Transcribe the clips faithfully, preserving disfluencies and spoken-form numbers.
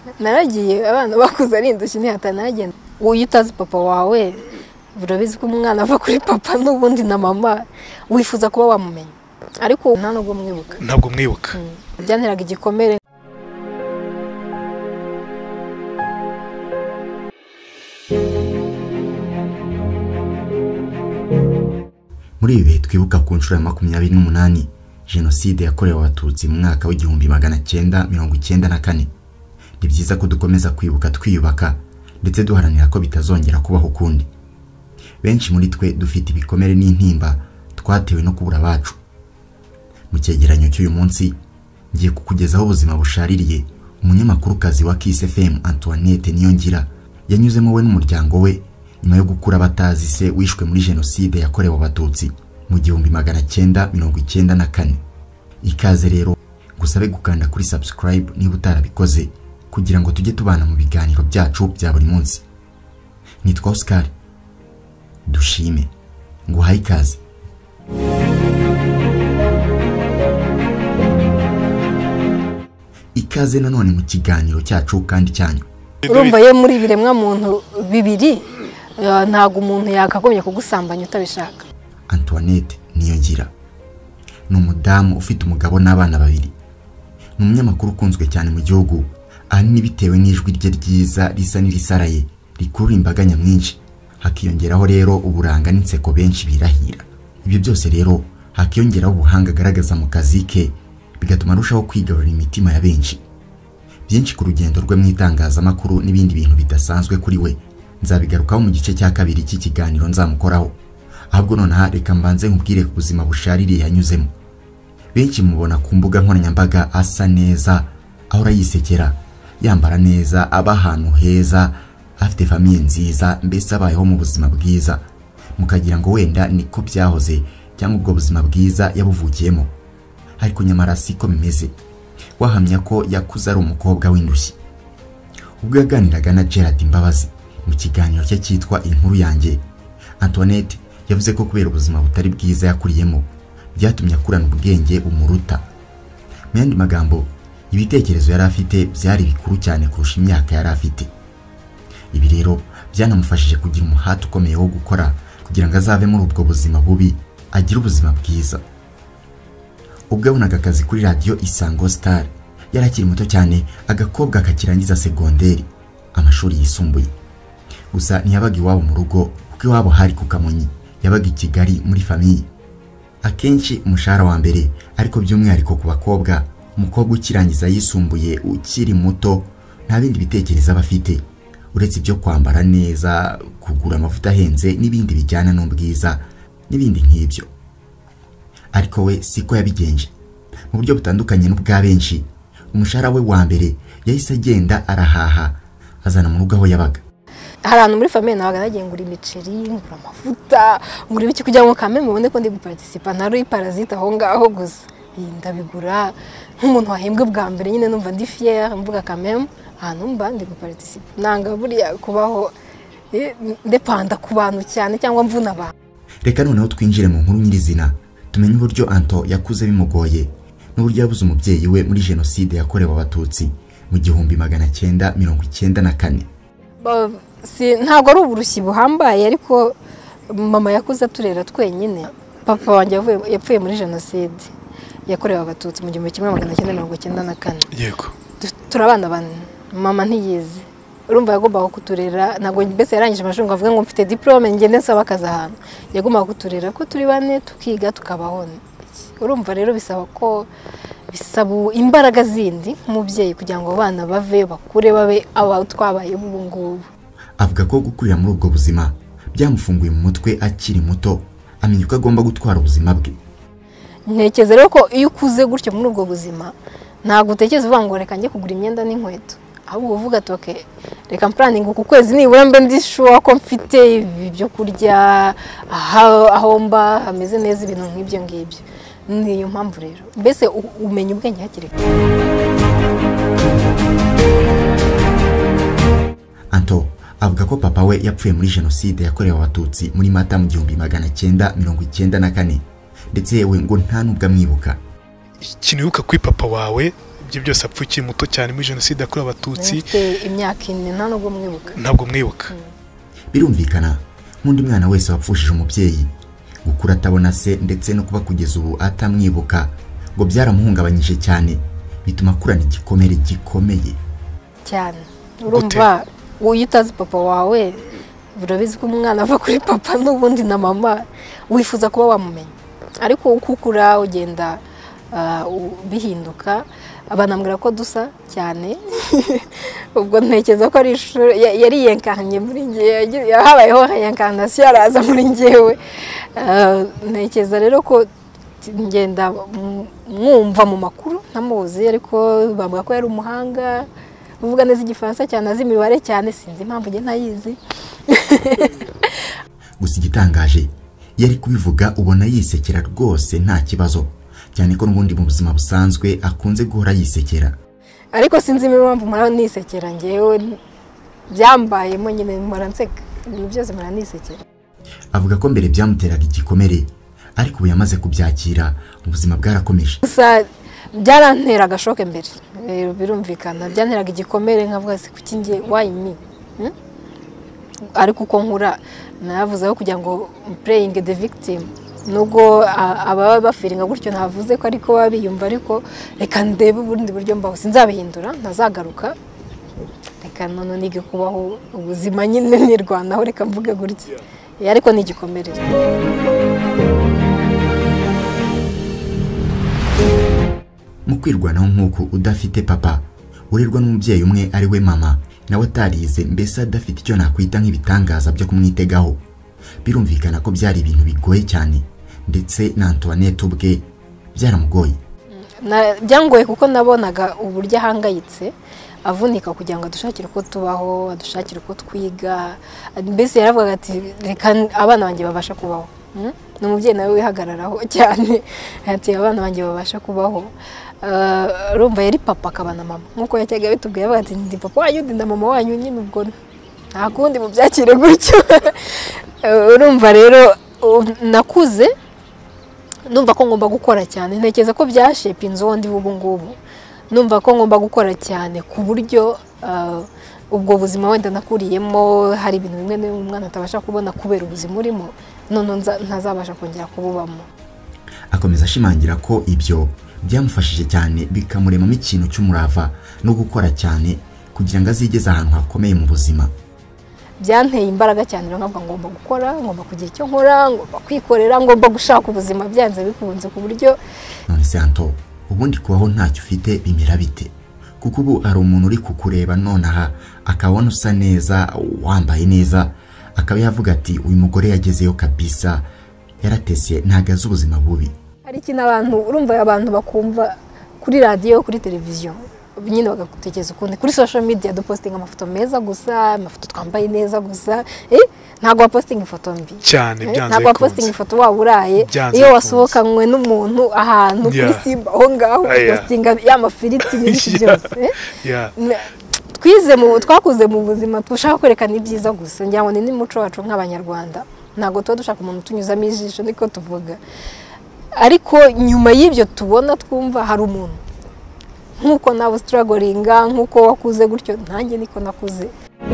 naragiye abana bakuze ari indushyi ntihatanagenda uyu utazi papa wawe urabizi ko umwana ava kuri papa n'ubundi na mama wifuza kuba wamumenya ariko nta nubwo mwibuka ntabwo mwibuka byanteraga igikomere. Muri ibi bihe twibuka ku nshuro ya makumyabiri n'umunani Jenoside yakorewe Abatutsi mu mwaka w'igihumbi magana cyenda mirongo icyenda na kane. Ni byiza ko dukomeza kwibuka twiyubaka ndetse duharanira ko bitazongera kubaho ukundi. Benshi muri twe dufite ibikomere n'intimba twatewe no kubura abacu. Mu cyegeranyo cy'uyu munsi ngiye kukugezaho ubuzima bushaririye umunyamakurukazi wa Kiss F M Antoinette Niyongira yanyuzemo we n'umuryango we nyuma yo gukura batazi se wishwe muri Jenoside yakorewe Abatutsi mu gihumbi magana cyenda mirongo icyenda na kane. Ikaze rero gusabe gukanda kuri subscribe niba utarabikoze kugira ngo tujye tubana mu biganiro byacu bya buri munsi. Nitwa Oscar dushime ngo hayi ikaze. Ikaze nanone mu kiganiro cyacu kandi cyanyu. Urumva ye muri biremwa muntu bibiri ntago umuntu yakagombye kugusambanya utabishaka. Antoinette Niyongira ni umudamu ufite umugabo n'abana babiri. Ni umunyamakuru ukunzwe cyane mu gihugu ahanini bitewe n'ijwi rye ryiza risa n'irisaraye rikurura imbaga nyamwinshi, hakiyongeraho rero uburanga n'inseko benshi birahira. Ibyo byose rero hakiyongeraho ubuhanga agaragaza mu kazi ke bigatuma arushaho kwigarurira imitima ya benshi. Byinshi ku rugendo rwe mu itangazamakuru n'ibindi bintu bidasanzwe kuri we nzabigarukaho mu gice cya kabiri cy'ikiganiro nzamukoraho. Ahubwo nonaha reka mbanze nkubwire ku buzima bushaririye yanyuzemo. Benshi mubona ku mbuga nkoranyambaga asa neza, ahora yisekera, yambara neza, aba ahantu heza, afite famiye nziza, mbese abayeho mu buzima bwiza. Mukagira ngo wenda niko byahoze cyangwa ubwo buzima bwiza yabuvukiyemo. Ariko nyamara siko bimeze. Wahamya ko yakuze ari umukobwa w'indushyi. Ubwo yaganiraga na Gerard Mbabazi mu kiganiro cye cyitwa Inkuru yanjye, Antoinette yavuze ko kubera ubuzima butari bwiza yakuriyemo byatumye akurana ubwenge bumuruta. Mu yandi magambo, ibitekerezo yari afite byari bikuru cyane kurusha imyaka yari afite. Ibi rero byanamufashije kugira umuhate ukomeye wo gukora kugira ngo azave muri ubwo buzima bubi agire ubuzima bwiza. Ubwo yabonaga akazi kuri radio Isango Star yarakiri muto cyane, agakobwa kakirangiza segonderi amashuri yisumbuye. Gusa ntiyabaga iwabo mu rugo kuko iwabo hari ku Kamonyi, yabaga i Kigali muri famiye. Akenshi umushahara wa mbere, ariko by'umwihariko ku bakobwa, umukobwa ukirangiza yisumbuye ukiri muto nta bindi bitekerezo abafite uretse ibyo kwambara neza, kugura amavuta ahenze n'ibindi bijyana n'ubwiza n'ibindi nk'ibyo. Ariko we siko yabigenje. Mu buryo butandukanye n'ubwa benshi, umushahara we wa mbere yahise agenda arahaha azana mu rugo aho yabaga. Harano muri famille nabaga nagiye ngura imiceri, ngura amavuta, ngura ibiki kugira ngo kame mubone ko ndi guparticipa nari parasite aho ngaho gusa. Ndabigura nk'umuntu wahembwe bwa mbere, nyine numva ndi fier, mvuga kame ahantu mba ndi guparticipa. Nanga buriya kubaho ndepanda ku bantu cyane cyangwa mvuna abantu. Reka noneho twinjire mu nkuru nyirizina tumenye uburyo Anto yakuze bimugoye n'uburyo yabuze umubyeyi we muri Jenoside yakorewe Abatutsi mu gihumbi magana cyenda mirongo icyenda na kane. Si ntago ari uburushyi buhambaye, ariko mama yakuze aturera twenyine. Papa wanjye yapfuye muri Jenoside yakorewe Abatutsi mu gihumbi kimwe magana cyenda mirongo icyenda na kane. Yego. Turabana bane, mama ntiyizi. Urumva yagombaga kuturera, ntago mbese yarangije amashuri ngo avuge ngo mfite diplome ngende nsaba akazi ahantu. Yagombaga kuturera ko turi bane tukiga tukabaho. Urumva rero bisaba ko bisaba imbaraga zindi nk'umubyeyi kugira ngo abana bave bakure babe aba twabaye ubu ngubu. Avuga ko gukurira muri ubwo buzima byamufunguye mu mutwe akiri muto, amenya ko agomba gutwara ubuzima bwe. Ntekeze rero ko iyo ukuze gutyo muri ubwo buzima ntago utekereza uvuga ngo reka njye kugura imyenda n'inkweto, ahubwo uvuga ati okay, reka planning ku kwezi nibura mbe ndi sure ko mfite ibyo kurya, aho mba hameze neza, ibintu nk'ibyo ngibyo. Niyo mpamvu rero mbese umenya ubwenge hakiri kare. Anto avuga ko papa we yapfuye muri Jenoside yakorewe Abatutsi muri Mata mu gihumbi magana cyenda mirongo icyenda na kane, ndetse yewe ngo nta nubwo amwibuka. Ikintu yuka kuri papa wawe ibyo byose apfukiye muto cyane muri jenoside yakorewe abatutsi. Mfite imyaka ine nta nubwo mwibuka. Ntabwo mwibuka. Birumvikana nk'undi mwana wese wapfushije umubyeyi gukura atabona se ndetse no kuba kugeza ubu atamwibuka ngo byaramuhungabanyije cyane bituma akurana igikomere gikomeye cyane. Urumva uyu utazi papa wawe urabizi ko umwana ava kuri papa n'ubundi na mama wifuza kuba wamumenya, ariko ukukura ugenda bihinduka. Abanambwira ko dusa cyane ubwo ntekereza ko ari yari yenkaranye muri ngewe, habayeho reincarnation araza muri ngewe. Ntekereza rero ko ngenda mwumva mu makuru ntamuzi, ariko bavuga ko yari umuhanga, uvuga neza igifaransa cyane, azi imibare cyane, sinzi impamvu nge ntayizi. Gusa igitangaje yari kubivuga ubona yisekera rwose nta kibazo, cyane ko n'ubundi mu buzima busanzwe akunze guhora yisekera. Ariko sinzi impamvu mara nisekera ngewe, byambayemo nyine mpora nseka, ibintu byose mara nisekera. Avuga ko mbere byamuteraga igikomere, ariko ubu yamaze kubyakira, ubuzima bwarakomeje. Gusa byaranteraga shoke mbere, birumvikana byanteraga igikomere nkavuga se kuki nge why me. Ariko uko nkura navuze ko kugira ngo playing the victim, nubwo ababa bafiringa gutyo navuze ko ariko babiyumva, ariko reka ndebe ubundi buryo mbaho, sinzabihindura, ntazagaruka, reka none nige kubaho ubuzima nyine nirwanaho, reka mvuge gutyo. Ariko ni igikomere. Mu kwirwanaho nk'uko udafite papa, urerwa n'umubyeyi umwe ari we mama, nawe atarize, mbese adafite icyo nakwita nk'ibitangaza byo kumwitegaho, birumvikana ko byari ibintu bigoye cyane, ndetse na Antoinette ubwe byaramugoye. Byangoye kuko nabonaga uburyo ahangayitse avunika kugira ngo adushakire uko tubaho, adushakire uko twiga. Mbese yaravugaga ati reka abana banjye babasha kubaho. N'umubyeyi nawe wihagararaho cyane ati abana banjye babasha kubaho. Urumva yari papa akabana mama, nkuko yajyaga bitubwiye avuga ati ndi papa wanyu ndi na mama wanyu, nyine ubwo nta kundi mubyakire gutyo. Urumva rero nakuze numva ko ngomba gukora cyane, ntekereza ko byashepa inzo ndi ubu ngubu. Numva ko ngomba gukora cyane ku buryo ubwo buzima wenda nakuriyemo hari ibintu bimwe n'umwana atabasha kubona kubera ubuzima urimo, none ntazabasha kongera kububamo. Akomeza ashimangira ko ibyo byamufashije cyane, bikamuremamo ikintu cy'umurava no gukora cyane kugira ngo azigeze ahantu hakomeye mu buzima. Byanteye imbaraga cyane, nkavuga ngomba gukora, ngomba kugira icyo nkora, ngomba kwikorera, ngomba gushaka ubuzima byanze bikunze ku buryo. None se Anto, ubundi kubaho ntacyo ufite bimera bite? Kuko ubu ari umuntu uri kukureba nonaha akabona usa neza, wambaye neza, akaba yavuga ati uyu mugore yagezeyo kabisa, yaratese ntagaze ubuzima bubi. Hari ikintu abantu urumva abantu bakumva kuri radio, kuri televiziyo, nyine bagatekereza ukundi. Kuri social media dupostinga amafoto meza gusa, amafoto twambaye neza gusa, eh ntago wapostinga ifoto mbi cyane, byanze ntago wapostinga ifoto waburaye, iyo wasohokanywe n'umuntu ahantu kuri Simba aho ngaho postinga y'amafiriti n'ibiki byose. Twize mu twakuze mu buzima dushaka kwerekana ibyiza gusa, ngira ngo ni muco wacu nk'abanyarwanda, ntago tuba dushaka umuntu tunyuzamo ijisho, niko tuvuga. Ariko nyuma y'ibyo tubona twumva hari umuntu nkuko nawe strugglinga, nkuko wakuze gutyo, nanjye niko nakuze.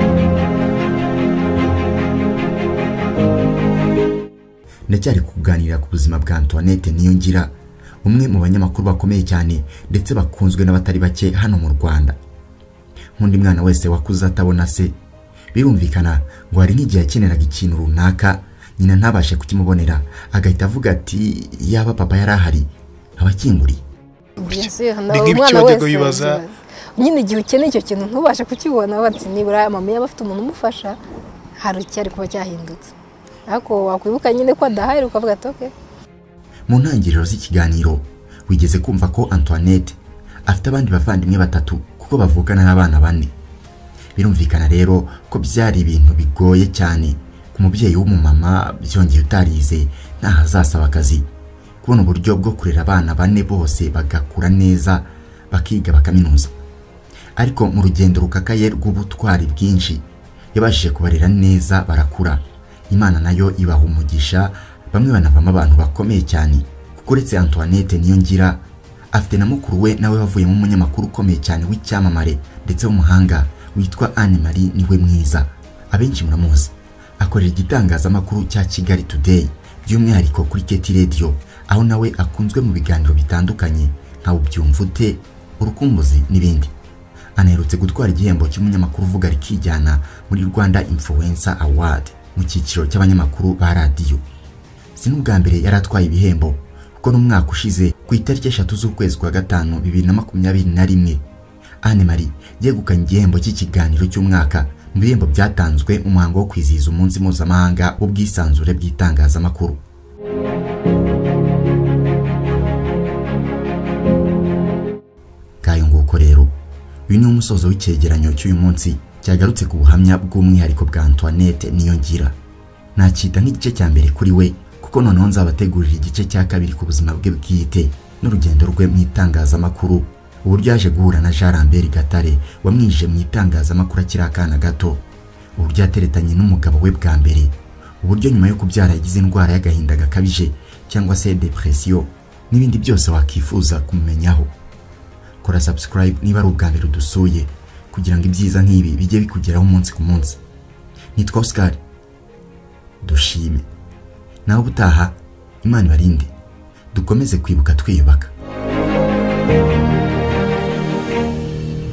Ndacyari kuganira ku buzima bwa Antoinette Niyongira, umwe mu banyamakuru bakomeye cyane ndetse bakunzwe n'abatari bake hano mu Rwanda. Nk'undi mwana wese wakuze atabona se, birumvikana ngo hari nk'igihe akeneraga ikintu runaka, nyina ntabashe kukimubonera, agahita avuga ati yaba papa yari ahari abakinguri. Umwana wese wibaza nyine igihe ukeneye icyo kintu ntubashe kukibona, bati nibura mama yaba afite umuntu umufasha, hari icyari kuba cyahindutse. Ariko wakwibuka nyine ko adahari ukavuga ati okay. Mu ntangiriro z'ikiganiro wigeze kumva ko Antoinette afite abandi bavandimwe batatu kuko bavukana n'abana bane. Birumvikana rero ko byari ibintu bigoye cyane ku mubyeyi w'umumama, byongeye utarize ntahazasaba akazi, kubona uburyo bwo kurera abana bane bose bagakura neza bakiga bakaminuza. Ariko mu rugendo rukakaye rw'ubutwari bwinshi yabashije kubarera neza barakura, Imana nayo ibaha umugisha, bamwe banavamo abantu bakomeye cyane. Kuko uretse Antoinette Niyongira, afite na mukuru we nawe wavuyemo umunyamakuru ukomeye cyane w'icyamamare ndetse w'umuhanga witwa Anne Marie Niwe Mwiza. Abenshi muramuzi, akorera igitangazamakuru cya Kigali Today by'umwihariko kuri Keti Radio, aho nawe akunzwe mu biganiro bitandukanye nka Ubyumvute, Urukumbuzi n'ibindi. Anaherutse gutwara igihembo cy'umunyamakuru uvuga rikijyana muri Rwanda Influencer Award mu cyiciro cy'abanyamakuru ba radio. Sinubwa mbere yaratwaye ibihembo kuko n'umwaka ushize ku itariki eshatu z'ukwezi kwa gatanu bibiri na makumyabiri na rimwe Anne Marie yegukanye igihembo cy'ikiganiro cy'umwaka mu bihembo byatanzwe mu muhango wo kwizihiza umunsi mpuzamahanga w'ubwisanzure bw'itangazamakuru. Kayo nguko rero, uyu ni umusozo w'icyegeranyo cy'uyu munsi cyagarutse ku buhamya bw'umwihariko bwa Antoinette Niyongira. Nakita nk'igice cya mbere kuri we kuko noneho nzabategurira igice cya kabiri ku buzima bwe bwite n'urugendo rwe mu itangazamakuru, uburyo yaje guhura na Jean Lambert Gatare wamwije mu itangazamakuru akiri akana gato, uburyo yateretanye n'umugabo we bwa mbere, uburyo nyuma yo kubyara yagize indwara y'agahinda gakabije cyangwa se depression n'ibindi byose wakifuza kumenyaho. Kora subscribe niba ari ubwa mbere udusuye kugira ngo ibyiza nk'ibi bijye bikugeraho umunsi ku munsi. Nitwa Oscar, dushime naho butaha. Imana ibarinde, dukomeze kwibuka twiyubaka.